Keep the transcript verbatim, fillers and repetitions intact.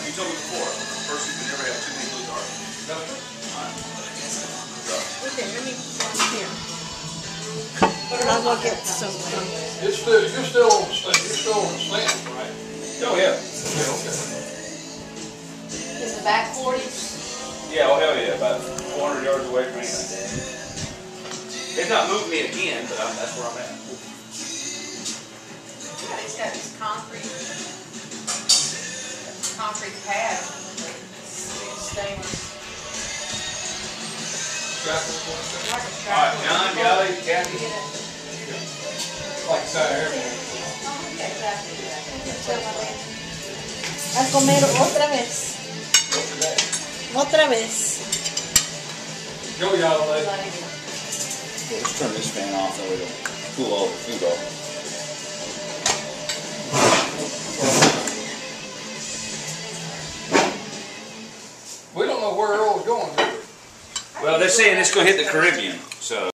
you told me before. First, you can never have too many blue darts. Okay, let me one here. And I'll go get some. Um, You're still, you're still on the stand, you're still on the stand, right? Oh, yeah. Yeah, okay. In the back forties? Yeah, oh, hell yeah. About four hundred yards away from anything. They've not moved me again, but I'm, that's where I'm at. Yeah, he's got this concrete, concrete pad. Stainless. Like a All right, strap. John, Golly, Kathy. Like side air. a comer otra vez. Otra vez. Go, y'all, lady. Let's turn this fan off so we don't cool all the food off. We don't know where Earl's going, do we? Well, they're saying it's going to hit the Caribbean, so.